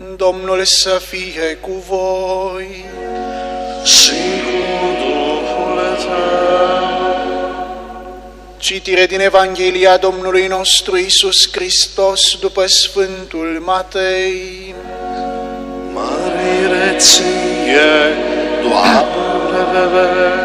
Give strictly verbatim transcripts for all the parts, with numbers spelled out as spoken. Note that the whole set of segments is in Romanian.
Domnul să fie cu voi. Și cu Duhul tău. Citire din Evanghelia Domnului nostru Iisus Hristos după Sfântul Matei. Mărire ție, Doamne!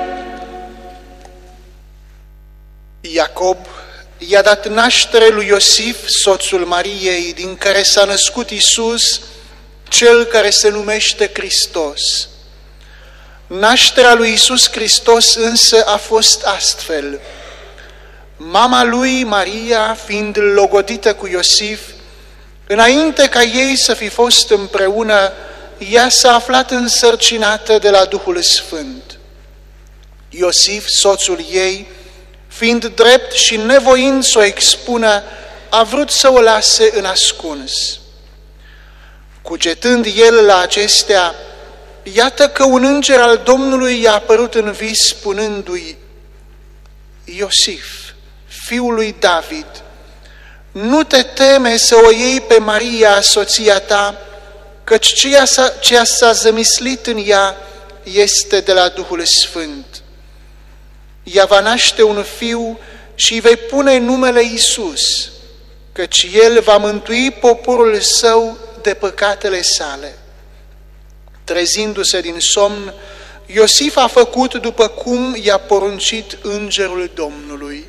Iacob i-a dat naștere lui Iosif, soțul Mariei, din care s-a născut Iisus, cel care se numește Hristos. Nașterea lui Iisus Hristos însă a fost astfel. Mama lui, Maria, fiind logodită cu Iosif, înainte ca ei să fi fost împreună, ea s-a aflat însărcinată de la Duhul Sfânt. Iosif, soțul ei, fiind drept și nevoind să o expună, a vrut să o lase în ascuns. Cugetând el la acestea, iată că un înger al Domnului i-a apărut în vis, spunându-i: Iosif, fiul lui David, nu te teme să o iei pe Maria, soția ta, căci ceea ce s-a zămislit în ea este de la Duhul Sfânt. Ea va naște un fiu și îi vei pune numele Iisus, căci el va mântui poporul său de păcatele sale. Trezindu-se din somn, Iosif a făcut după cum i-a poruncit îngerul Domnului.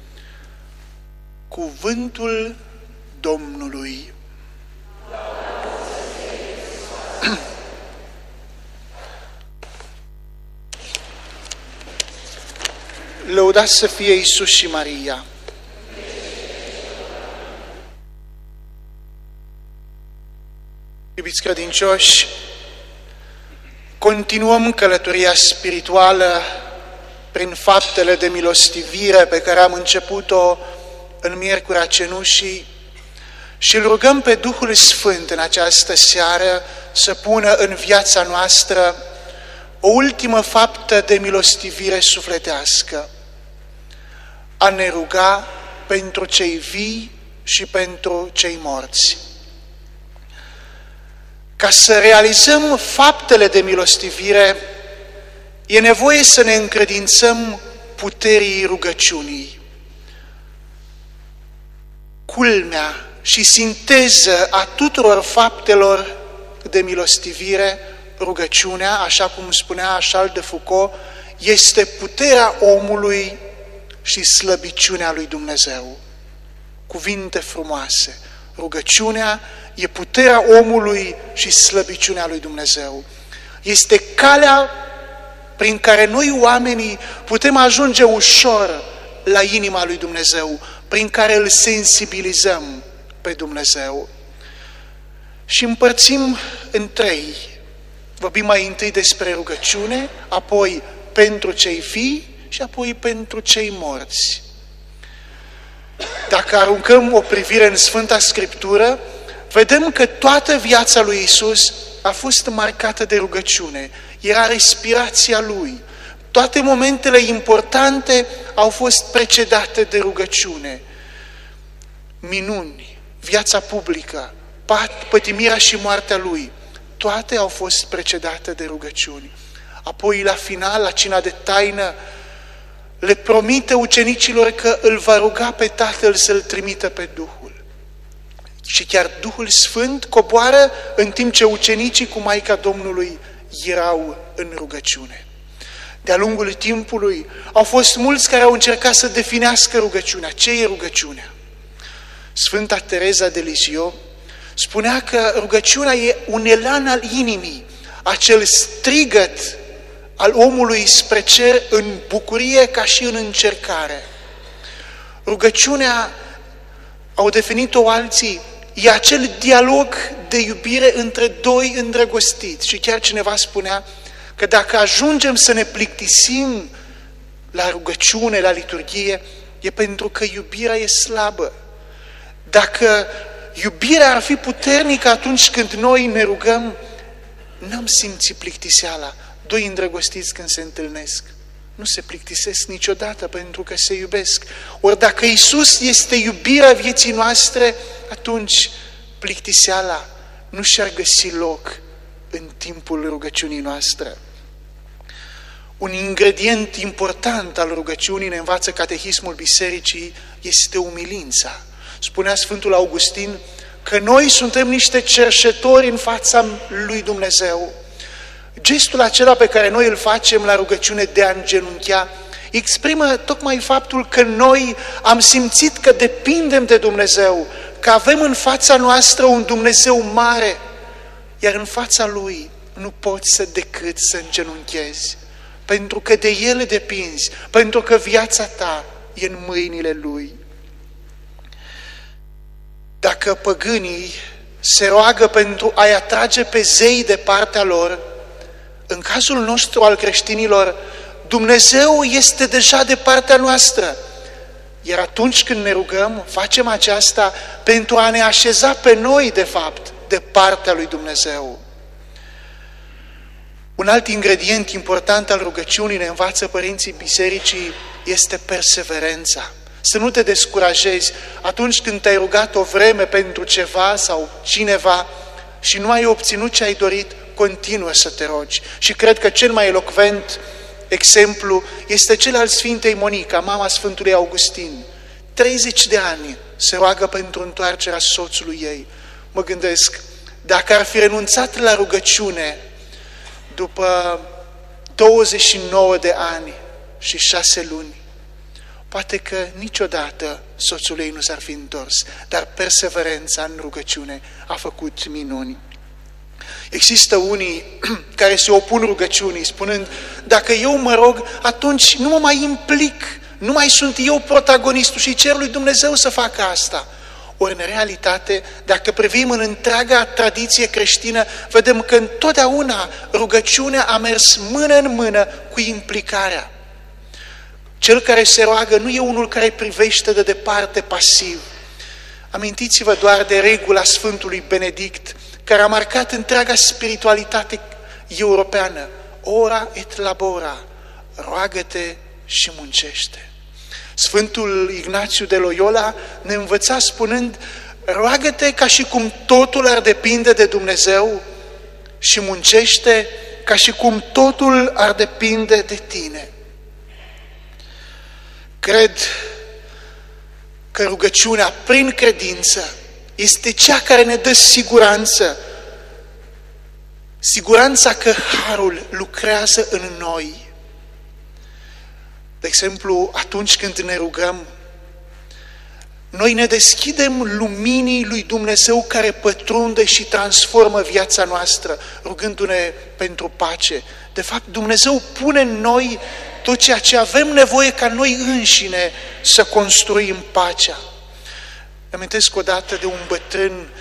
Cuvântul Domnului. Lăudați să fie Iisus și Maria! Iubiți credincioși, continuăm călătoria spirituală prin faptele de milostivire pe care am început-o în Miercurea Cenușii și îl rugăm pe Duhul Sfânt în această seară să pună în viața noastră o ultimă faptă de milostivire sufletească, a ne ruga pentru cei vii și pentru cei morți. Ca să realizăm faptele de milostivire, e nevoie să ne încredințăm puterii rugăciunii. Culmea și sinteză a tuturor faptelor de milostivire, rugăciunea, așa cum spunea Charles de Foucault, este puterea omului și slăbiciunea lui Dumnezeu. Cuvinte frumoase. Rugăciunea e puterea omului și slăbiciunea lui Dumnezeu. Este calea prin care noi oamenii putem ajunge ușor la inima lui Dumnezeu, prin care îl sensibilizăm pe Dumnezeu. Și împărțim în trei. Vorbim mai întâi despre rugăciune, apoi pentru cei vii și apoi pentru cei morți. Dacă aruncăm o privire în Sfânta Scriptură, vedem că toată viața lui Iisus a fost marcată de rugăciune. Era respirația lui. Toate momentele importante au fost precedate de rugăciune. Minuni, viața publică, pătimirea și moartea lui, toate au fost precedate de rugăciuni. Apoi, la final, la cina de taină, le promite ucenicilor că îl va ruga pe Tatăl să-l trimită pe Duhul. Și chiar Duhul Sfânt coboară în timp ce ucenicii cu Maica Domnului erau în rugăciune. De-a lungul timpului au fost mulți care au încercat să definească rugăciunea. Ce e rugăciunea? Sfânta Tereza de Lisieux spunea că rugăciunea e un elan al inimii, acel strigăt al omului spre cer în bucurie ca și în încercare. Rugăciunea, au definit-o alții, e acel dialog de iubire între doi îndrăgostiți. Și chiar cineva spunea că dacă ajungem să ne plictisim la rugăciune, la liturghie, e pentru că iubirea e slabă. Dacă iubirea ar fi puternică atunci când noi ne rugăm, n-am simțit plictiseala. Doi îndrăgostiți când se întâlnesc nu se plictisesc niciodată pentru că se iubesc. Ori dacă Iisus este iubirea vieții noastre, atunci plictiseala nu și-ar găsi loc în timpul rugăciunii noastre. Un ingredient important al rugăciunii, ne învață Catehismul Bisericii, este umilința. Spunea Sfântul Augustin că noi suntem niște cerșetori în fața lui Dumnezeu. Gestul acela pe care noi îl facem la rugăciune de a îngenunchea exprimă tocmai faptul că noi am simțit că depindem de Dumnezeu, că avem în fața noastră un Dumnezeu mare, iar în fața Lui nu poți să decât să îngenunchezi, pentru că de El depinzi, pentru că viața ta e în mâinile Lui. Dacă păgânii se roagă pentru a-i atrage pe zei de partea lor, în cazul nostru al creștinilor, Dumnezeu este deja de partea noastră. Iar atunci când ne rugăm, facem aceasta pentru a ne așeza pe noi, de fapt, de partea lui Dumnezeu. Un alt ingredient important al rugăciunii, ne învață părinții bisericii, este perseverența. Să nu te descurajezi atunci când te-ai rugat o vreme pentru ceva sau cineva și nu ai obținut ce ai dorit, continuă să te rogi. Și cred că cel mai elocvent exemplu este cel al Sfintei Monica, mama Sfântului Augustin. treizeci de ani se roagă pentru întoarcerea soțului ei. Mă gândesc, dacă ar fi renunțat la rugăciune după douăzeci și nouă de ani și șase luni, poate că niciodată soțul ei nu s-ar fi întors, dar perseverența în rugăciune a făcut minuni. Există unii care se opun rugăciunii, spunând, dacă eu mă rog, atunci nu mă mai implic, nu mai sunt eu protagonistul și cer lui Dumnezeu să facă asta. Ori, în realitate, dacă privim în întreaga tradiție creștină, vedem că întotdeauna rugăciunea a mers mână în mână cu implicarea. Cel care se roagă nu e unul care privește de departe pasiv. Amintiți-vă doar de regula Sfântului Benedict, care a marcat întreaga spiritualitate europeană. Ora et labora, roagă-te și muncește. Sfântul Ignațiu de Loyola ne învăța spunând, roagă-te ca și cum totul ar depinde de Dumnezeu și muncește ca și cum totul ar depinde de tine. Cred că rugăciunea prin credință este cea care ne dă siguranță, siguranța că Harul lucrează în noi. De exemplu, atunci când ne rugăm, noi ne deschidem luminii lui Dumnezeu care pătrunde și transformă viața noastră, rugându-ne pentru pace. De fapt, Dumnezeu pune în noi tot ceea ce avem nevoie ca noi înșine să construim pacea. Amintesc odată de un bătrân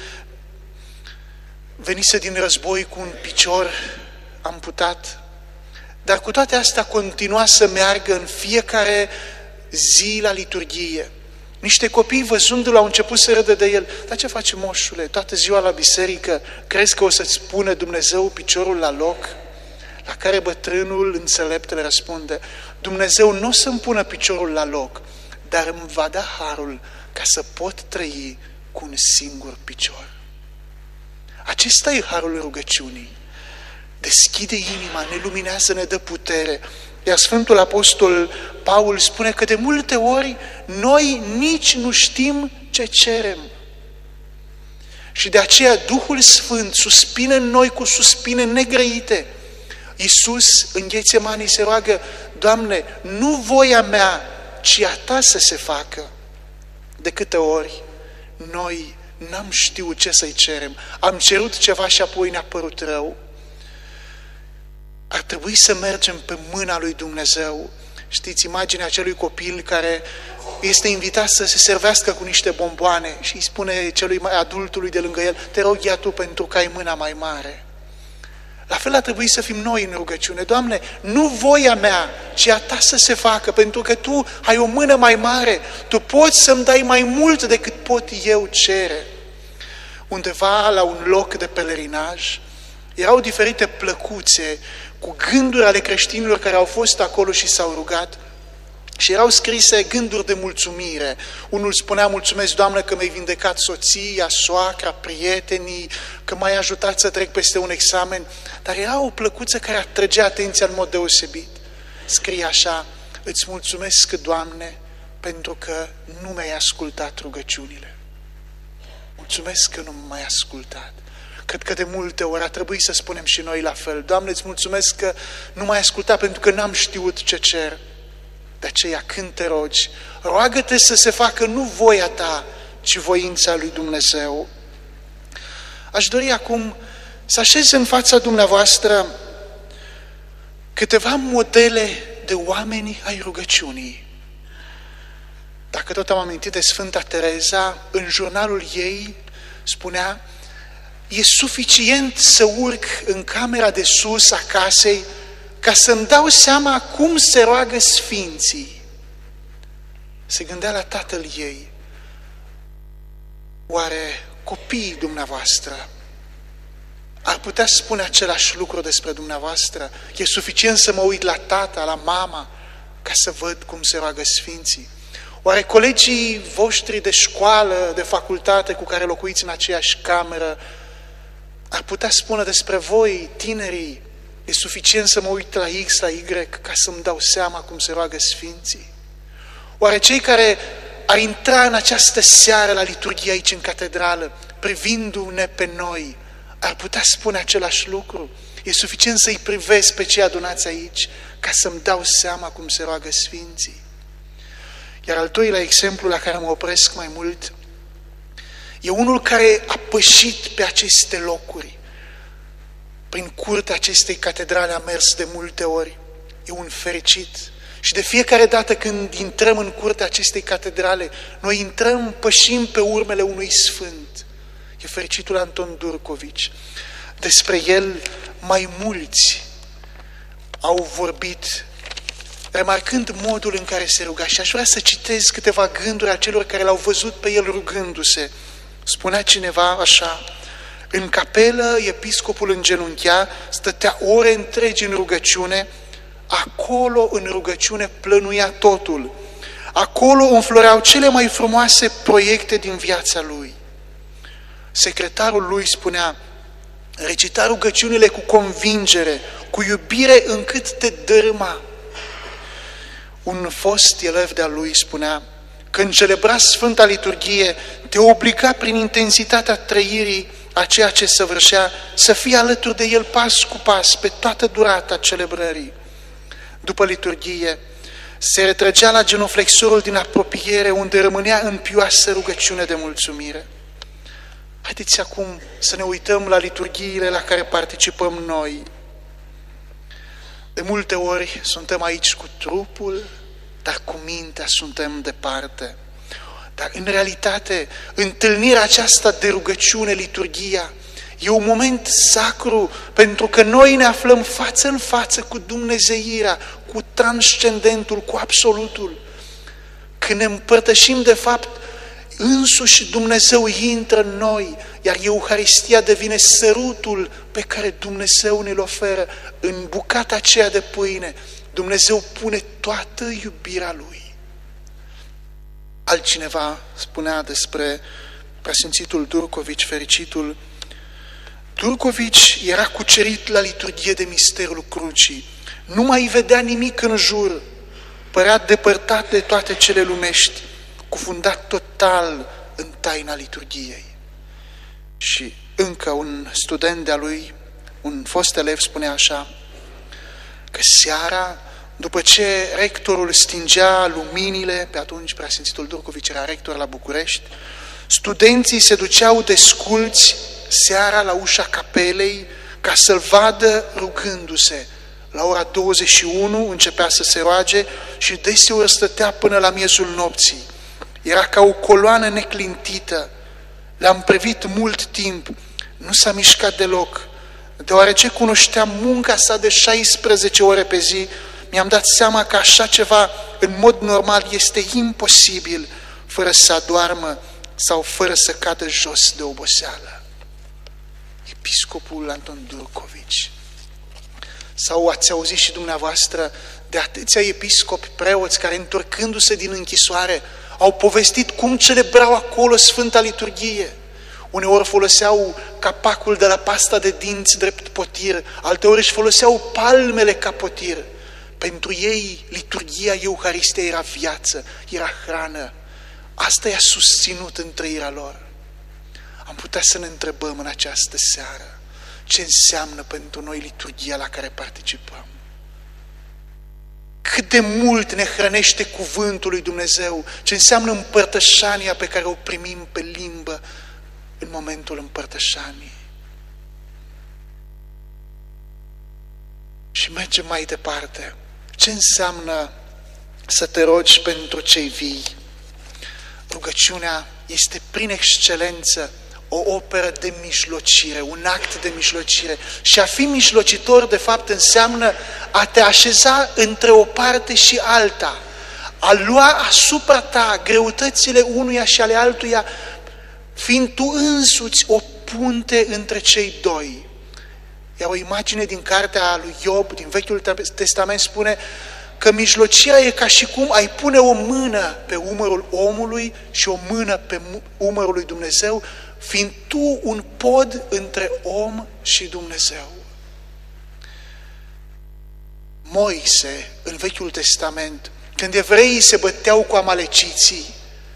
venise din război cu un picior amputat, dar cu toate astea continua să meargă în fiecare zi la liturghie. Niște copii, văzându-l, au început să râdă de el. Dar ce face, moșule? Toată ziua la biserică, crezi că o să-ți pune Dumnezeu piciorul la loc? La care bătrânul înțelept le răspunde, Dumnezeu nu o să-mi pună piciorul la loc, dar îmi va da harul ca să pot trăi cu un singur picior. Acesta e harul rugăciunii. Deschide inima, ne luminează, ne dă putere. Iar Sfântul Apostol Paul spune că de multe ori noi nici nu știm ce cerem. Și de aceea Duhul Sfânt suspină în noi cu suspine negrăite. Iisus în Ghețemani se roagă, Doamne, nu voia mea, ci a Ta să se facă. De câte ori noi n-am știut ce să-i cerem, am cerut ceva și apoi ne-a părut rău. Ar trebui să mergem pe mâna lui Dumnezeu. Știți imaginea acelui copil care este invitat să se servească cu niște bomboane și îi spune celui mai adultului de lângă el, te rog ia tu pentru că ai mâna mai mare. La fel ar trebui să fim noi în rugăciune. Doamne, nu voia mea, ci a Ta să se facă, pentru că Tu ai o mână mai mare. Tu poți să-mi dai mai mult decât pot eu cere. Undeva la un loc de pelerinaj erau diferite plăcuțe cu gânduri ale creștinilor care au fost acolo și s-au rugat. Și erau scrise gânduri de mulțumire. Unul spunea, mulțumesc, Doamne, că mi-ai vindecat soția, soacra, prietenii, că m-ai ajutat să trec peste un examen. Dar era o plăcuță care atrăgea atenția în mod deosebit. Scrie așa, îți mulțumesc, Doamne, pentru că nu mi-ai ascultat rugăciunile. Mulțumesc că nu m-ai ascultat. Cred că de multe ori ar trebui să spunem și noi la fel. Doamne, îți mulțumesc că nu m-ai ascultat pentru că n-am știut ce cer. De aceea, când te rogi, roagă-te să se facă nu voia ta, ci voința lui Dumnezeu. Aș dori acum să așez în fața dumneavoastră câteva modele de oameni ai rugăciunii. Dacă tot am amintit de Sfânta Tereza, în jurnalul ei spunea, e suficient să urc în camera de sus a casei ca să-mi dau seama cum se roagă sfinții. Se gândea la tatăl ei. Oare copiii dumneavoastră ar putea spune același lucru despre dumneavoastră? E suficient să mă uit la tata, la mama, ca să văd cum se roagă sfinții? Oare colegii voștri de școală, de facultate cu care locuiți în aceeași cameră, ar putea spune despre voi, tinerii, e suficient să mă uit la X, la Y, ca să-mi dau seama cum se roagă sfinții? Oare cei care ar intra în această seară la liturghie aici în catedrală, privindu-ne pe noi, ar putea spune același lucru? E suficient să-i privesc pe cei adunați aici, ca să-mi dau seama cum se roagă sfinții? Iar al doilea exemplu la care mă opresc mai mult, e unul care a pășit pe aceste locuri. Prin curtea acestei catedrale a mers de multe ori. E un fericit. Și de fiecare dată când intrăm în curtea acestei catedrale, noi intrăm, pășim pe urmele unui sfânt. E fericitul Anton Durcovici. Despre el mai mulți au vorbit, remarcând modul în care se ruga. Și aș vrea să citez câteva gânduri a celor care l-au văzut pe el rugându-se. Spunea cineva așa, în capelă episcopul îngenunchea, stătea ore întregi în rugăciune, acolo în rugăciune plănuia totul, acolo înfloreau cele mai frumoase proiecte din viața lui. Secretarul lui spunea, recita rugăciunile cu convingere, cu iubire încât te dărâma. Un fost elev de-al lui spunea, când celebra Sfânta Liturghie, te obliga prin intensitatea trăirii a ceea ce săvârșea să fii alături de el pas cu pas pe toată durata celebrării. După liturghie, se retrăgea la genuflexorul din apropiere, unde rămânea în pioasă rugăciune de mulțumire. Haideți acum să ne uităm la liturghiile la care participăm noi. De multe ori suntem aici cu trupul, dar cu mintea suntem departe. Dar în realitate, întâlnirea aceasta de rugăciune, liturghia, e un moment sacru, pentru că noi ne aflăm față în față cu dumnezeirea, cu transcendentul, cu absolutul. Când ne împărtășim, de fapt, însuși Dumnezeu intră în noi, iar Euharistia devine sărutul pe care Dumnezeu ne-l oferă. În bucata aceea de pâine, Dumnezeu pune toată iubirea Lui. Altcineva spunea despre preasfințitul Durcovici, fericitul. Durcovici era cucerit la liturghie de misterul crucii. Nu mai vedea nimic în jur. Părea depărtat de toate cele lumești, cufundat total în taina liturghiei. Și încă un student de-a lui, un fost elev, spunea așa, că seara, după ce rectorul stingea luminile, pe atunci preasfințitul Durcovici era rector la București, studenții se duceau desculți seara la ușa capelei ca să-l vadă rugându-se. La ora douăzeci și unu începea să se roage și deseori stătea până la miezul nopții. Era ca o coloană neclintită. L-am privit mult timp, nu s-a mișcat deloc. Deoarece cunoșteam munca sa de șaisprezece ore pe zi, mi-am dat seama că așa ceva, în mod normal, este imposibil fără să adoarmă sau fără să cadă jos de oboseală. Episcopul Anton Durcovici. Sau ați auzit și dumneavoastră de atâția episcopi, preoți, care întorcându-se din închisoare au povestit cum celebrau acolo Sfânta Liturghie. Uneori foloseau capacul de la pasta de dinți drept potir, alteori își foloseau palmele ca potir. Pentru ei, liturghia Euharistiei era viață, era hrană. Asta i-a susținut în trăirea lor. Am putea să ne întrebăm în această seară ce înseamnă pentru noi liturghia la care participăm. Cât de mult ne hrănește cuvântul lui Dumnezeu, ce înseamnă împărtășania pe care o primim pe limbă în momentul împărtășanii. Și mergem mai departe. Ce înseamnă să te rogi pentru cei vii? Rugăciunea este prin excelență o operă de mijlocire, un act de mijlocire. Și a fi mijlocitor, de fapt, înseamnă a te așeza între o parte și alta, a lua asupra ta greutățile unuia și ale altuia, fiind tu însuți o punte între cei doi. Iar o imagine din cartea lui Iob, din Vechiul Testament, spune că mijlocirea e ca și cum ai pune o mână pe umărul omului și o mână pe umărul lui Dumnezeu, fiind tu un pod între om și Dumnezeu. Moise, în Vechiul Testament, când evreii se băteau cu amaleciții,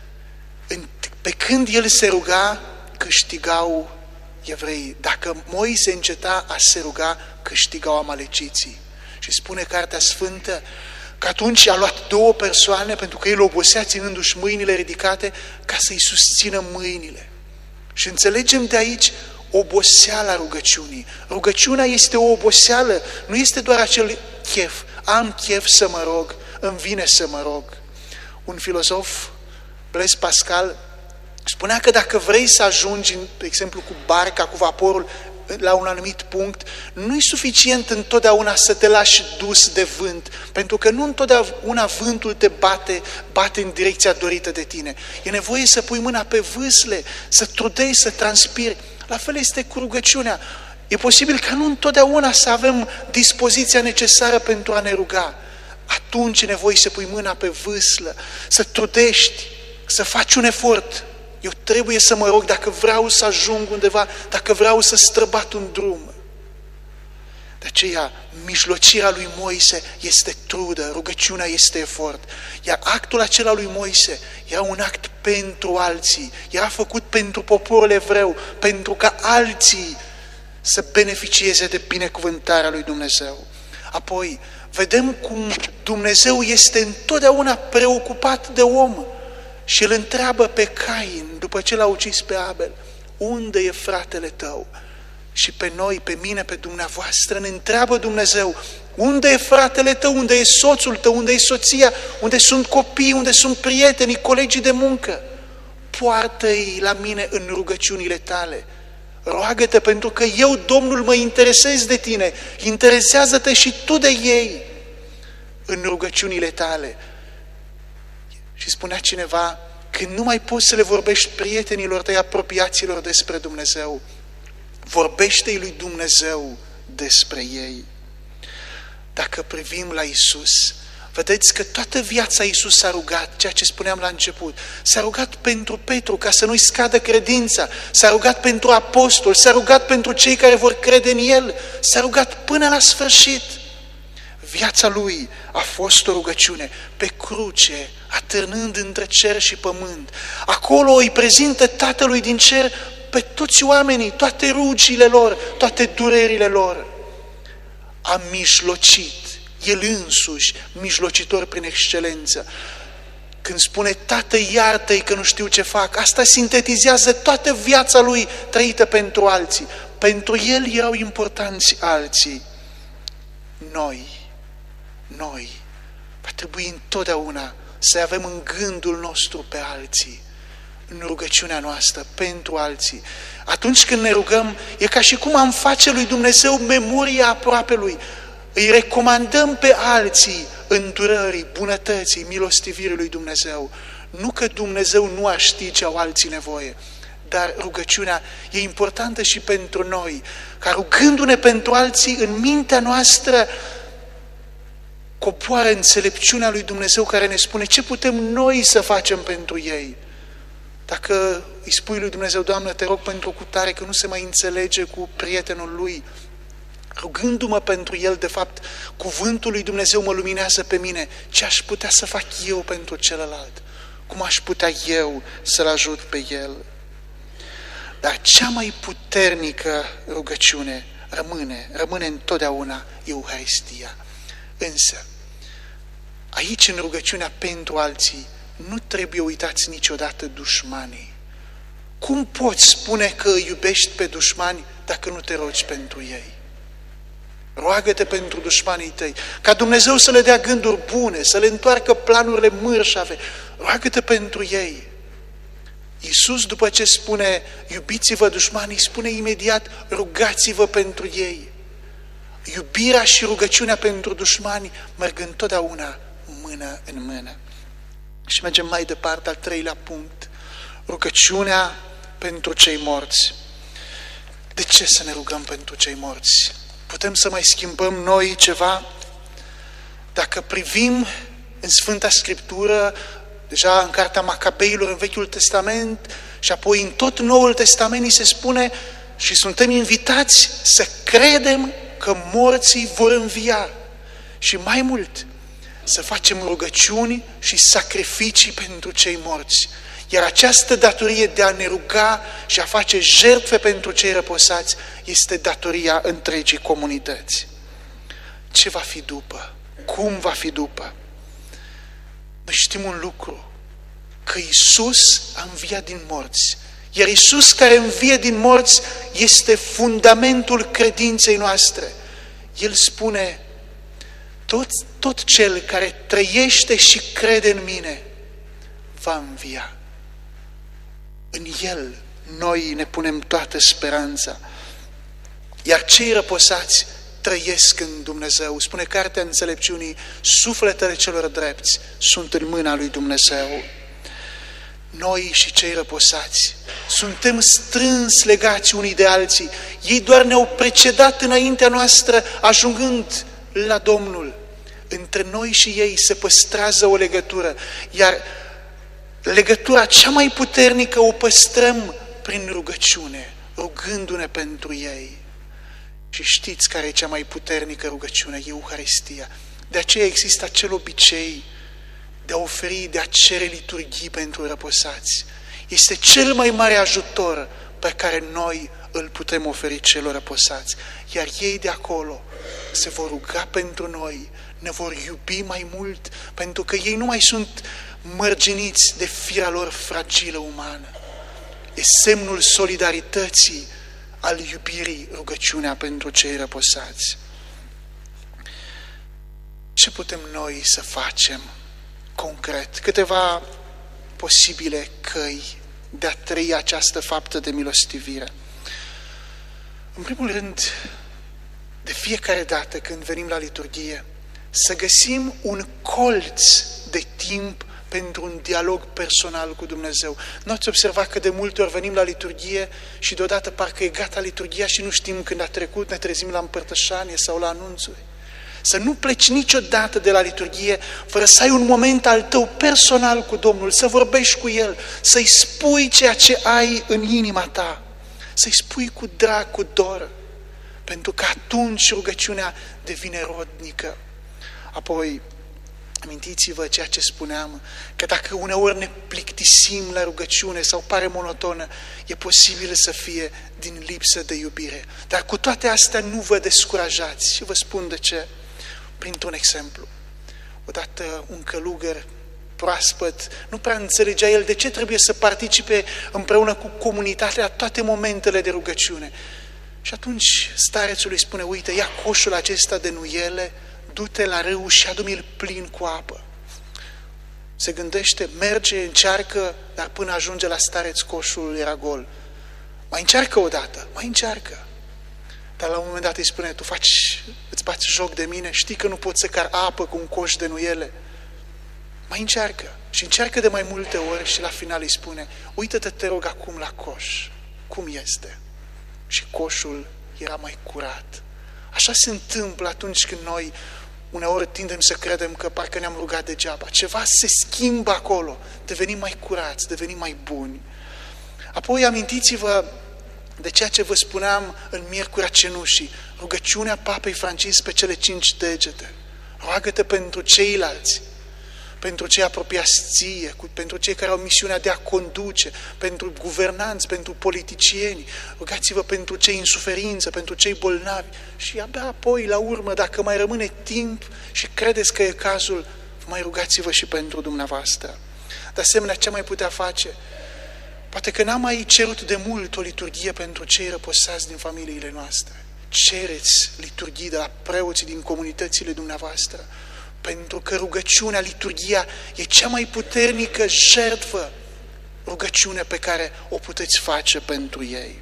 pe când el se ruga, câștigau evreii. Dacă Moise înceta a se ruga, câștigau amaleciții. Și spune Cartea Sfântă că atunci a luat două persoane, pentru că el obosea ținându-și mâinile ridicate, ca să-i susțină mâinile. Și înțelegem de aici oboseala rugăciunii. Rugăciunea este o oboseală, nu este doar acel chef. Am chef să mă rog, îmi vine să mă rog. Un filozof, Blaise Pascal, spunea că dacă vrei să ajungi, de exemplu, cu barca, cu vaporul, la un anumit punct, nu e suficient întotdeauna să te lași dus de vânt, pentru că nu întotdeauna vântul te bate, bate în direcția dorită de tine. E nevoie să pui mâna pe vâsle, să trudezi, să transpiri. La fel este cu rugăciunea. E posibil ca nu întotdeauna să avem dispoziția necesară pentru a ne ruga. Atunci e nevoie să pui mâna pe vâslă, să trudești, să faci un efort. Eu trebuie să mă rog dacă vreau să ajung undeva, dacă vreau să străbat un drum. De aceea, mijlocirea lui Moise este trudă, rugăciunea este efort. Iar actul acela lui Moise era un act pentru alții, era făcut pentru poporul evreu, pentru ca alții să beneficieze de binecuvântarea lui Dumnezeu. Apoi, vedem cum Dumnezeu este întotdeauna preocupat de om. Și îl întreabă pe Cain, după ce l-a ucis pe Abel, unde e fratele tău? Și pe noi, pe mine, pe dumneavoastră, ne întreabă Dumnezeu, unde e fratele tău, unde e soțul tău, unde e soția, unde sunt copiii, unde sunt prietenii, colegii de muncă? Poartă-i la mine în rugăciunile tale. Roagă-te pentru că eu, Domnul, mă interesez de tine. Interesează-te și tu de ei în rugăciunile tale. Și spunea cineva, când nu mai poți să le vorbești prietenilor tăi, apropiaților despre Dumnezeu, vorbește-i lui Dumnezeu despre ei. Dacă privim la Iisus, vedeți că toată viața Iisus s-a rugat, ceea ce spuneam la început. S-a rugat pentru Petru ca să nu-i scadă credința, s-a rugat pentru apostoli, s-a rugat pentru cei care vor crede în El, s-a rugat până la sfârșit. Viața lui a fost o rugăciune pe cruce, atârnând între cer și pământ. Acolo îi prezintă Tatălui din cer pe toți oamenii, toate rugile lor, toate durerile lor. A mijlocit, el însuși, mijlocitor prin excelență. Când spune, Tată, iartă-i că nu știu ce fac, asta sintetizează toată viața lui trăită pentru alții. Pentru el erau importanți alții. Noi, noi, va trebui întotdeauna să avem în gândul nostru pe alții, în rugăciunea noastră, pentru alții. Atunci când ne rugăm, e ca și cum am face lui Dumnezeu memoria aproapelui. Îi recomandăm pe alții îndurării, bunătății, milostivirii lui Dumnezeu. Nu că Dumnezeu nu ar ști ce au alții nevoie. dar rugăciunea e importantă și pentru noi, ca rugându-ne pentru alții, în mintea noastră coboară înțelepciunea lui Dumnezeu care ne spune ce putem noi să facem pentru ei. Dacă îi spui lui Dumnezeu, Doamne, te rog pentru cutare că nu se mai înțelege cu prietenul lui, rugându-mă pentru el, de fapt, cuvântul lui Dumnezeu mă luminează pe mine. Ce aș putea să fac eu pentru celălalt? Cum aș putea eu să-l ajut pe el? Dar cea mai puternică rugăciune rămâne, rămâne întotdeauna Euharistia. Însă, aici în rugăciunea pentru alții, nu trebuie uitați niciodată dușmanii. Cum poți spune că îi iubești pe dușmani dacă nu te rogi pentru ei? Roagă-te pentru dușmanii tăi, ca Dumnezeu să le dea gânduri bune, să le întoarcă planurile mărșave. Roagă-te pentru ei. Iisus, după ce spune, iubiți-vă dușmanii, spune imediat, rugați-vă pentru ei. Iubirea și rugăciunea pentru dușmani merg întotdeauna mână în mână. Și mergem mai departe, al treilea punct, rugăciunea pentru cei morți. De ce să ne rugăm pentru cei morți? Putem să mai schimbăm noi ceva? Dacă privim în Sfânta Scriptură, deja în Cartea Macabeilor, în Vechiul Testament, și apoi în tot Noul Testament, ni se spune și suntem invitați să credem că morții vor învia. Și mai mult, să facem rugăciuni și sacrificii pentru cei morți. Iar această datorie de a ne ruga și a face jertfe pentru cei răposați este datoria întregii comunități. Ce va fi după? Cum va fi după? Noi știm un lucru, că Iisus a înviat din morți. Iar Iisus care învie din morți este fundamentul credinței noastre. El spune, tot, tot cel care trăiește și crede în mine va învia. În El noi ne punem toată speranța. Iar cei răposați trăiesc în Dumnezeu. Spune Cartea Înțelepciunii, sufletele celor drepți sunt în mâna lui Dumnezeu. Noi și cei răposați suntem strâns legați unii de alții. Ei doar ne-au precedat înaintea noastră, ajungând la Domnul. Între noi și ei se păstrează o legătură, iar legătura cea mai puternică o păstrăm prin rugăciune, rugându-ne pentru ei. Și știți care e cea mai puternică rugăciune? Euharistia. De aceea există acel obicei de a oferi, de a cere liturghii pentru răposați. Este cel mai mare ajutor pe care noi îl putem oferi celor răposați. Iar ei de acolo se vor ruga pentru noi, ne vor iubi mai mult, pentru că ei nu mai sunt mărginiți de firea lor fragilă umană. E semnul solidarității, al iubirii, rugăciunea pentru cei răposați. Ce putem noi să facem concret? Câteva posibile căi de a trăi această faptă de milostivire. În primul rând, de fiecare dată când venim la liturghie, să găsim un colț de timp pentru un dialog personal cu Dumnezeu. Nu ați observat că de multe ori venim la liturghie și deodată parcă e gata liturghia și nu știm când a trecut, ne trezim la împărtășanie sau la anunțuri. Să nu pleci niciodată de la liturghie fără să ai un moment al tău personal cu Domnul, să vorbești cu El, să-i spui ceea ce ai în inima ta, să-i spui cu drag, cu dor, pentru că atunci rugăciunea devine rodnică. Apoi, amintiți-vă ceea ce spuneam, că dacă uneori ne plictisim la rugăciune sau pare monotonă, e posibil să fie din lipsă de iubire. Dar cu toate astea nu vă descurajați și vă spun de ce. Printr-un exemplu. Odată un călugăr proaspăt nu prea înțelegea el de ce trebuie să participe împreună cu comunitatea la toate momentele de rugăciune. Și atunci starețul îi spune, uite, ia coșul acesta de nuiele, du-te la râu și adu-mi-l plin cu apă. Se gândește, merge, încearcă, dar până ajunge la stareț coșul era gol. Mai încearcă o dată, mai încearcă. Dar la un moment dat îi spune, tu faci, îți bați joc de mine, știi că nu poți să car apă cu un coș de nuiele. Mai încearcă. Și încearcă de mai multe ori și la final îi spune, uită-te, te rog, acum la coș, cum este? Și coșul era mai curat. Așa se întâmplă atunci când noi uneori tindem să credem că parcă ne-am rugat degeaba. Ceva se schimbă acolo, devenim mai curați, devenim mai buni. Apoi amintiți-vă de ceea ce vă spuneam în Miercurea Cenușii, rugăciunea Papei Francisc pe cele cinci degete. Roagă-te pentru ceilalți, pentru cei apropiați ție, pentru cei care au misiunea de a conduce, pentru guvernanți, pentru politicieni. Rugați-vă pentru cei în suferință, pentru cei bolnavi. Și abia apoi, la urmă, dacă mai rămâne timp și credeți că e cazul, mai rugați-vă și pentru dumneavoastră. De asemenea, ce mai putea face? Poate că n-am mai cerut de mult o liturghie pentru cei răposați din familiile noastre. Cereți liturghii de la preoții din comunitățile dumneavoastră, pentru că rugăciunea, liturghia, e cea mai puternică jertfă, rugăciune pe care o puteți face pentru ei.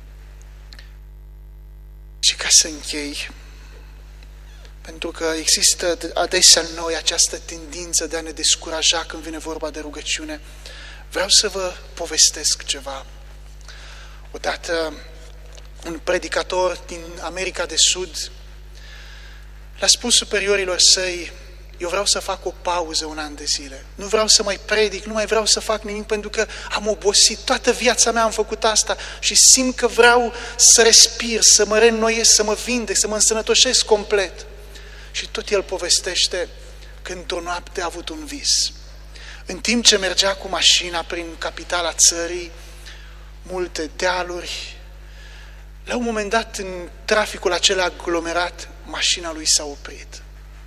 Și ca să închei, pentru că există adesea în noi această tendință de a ne descuraja când vine vorba de rugăciune, vreau să vă povestesc ceva. Odată, un predicator din America de Sud le-a spus superiorilor săi, eu vreau să fac o pauză un an de zile. Nu vreau să mai predic, nu mai vreau să fac nimic pentru că am obosit. Toată viața mea am făcut asta și simt că vreau să respir, să mă reînnoiesc, să mă vindec, să mă însănătoșesc complet. Și tot el povestește că într-o noapte a avut un vis. În timp ce mergea cu mașina prin capitala țării, multe dealuri, la un moment dat, în traficul acela aglomerat, mașina lui s-a oprit.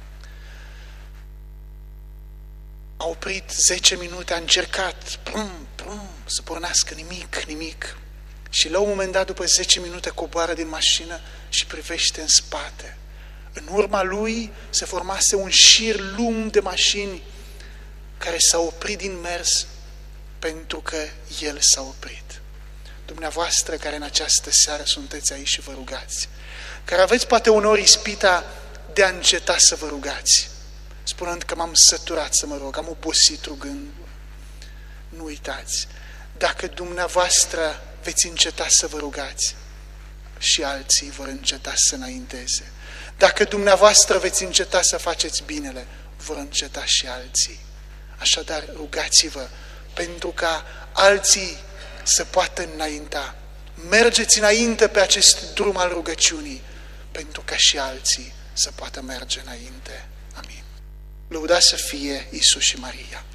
A oprit zece minute, a încercat prum, prum, să pornească, nimic, nimic. Și la un moment dat, după zece minute, coboară din mașină și privește în spate. În urma lui se formase un șir lung de mașini care s-au oprit din mers pentru că el s-a oprit. Dumneavoastră care în această seară sunteți aici și vă rugați, care aveți poate uneori ispita de a înceta să vă rugați, spunând că m-am săturat să mă rog, am obosit rugând. Nu uitați, dacă dumneavoastră veți înceta să vă rugați, și alții vor înceta să înainteze. Dacă dumneavoastră veți înceta să faceți binele, vor înceta și alții. Așadar, rugați-vă pentru ca alții să poată înainta. Mergeți înainte pe acest drum al rugăciunii, pentru ca și alții să poată merge înainte. Amin. Lăudați să fie Iisus și Maria!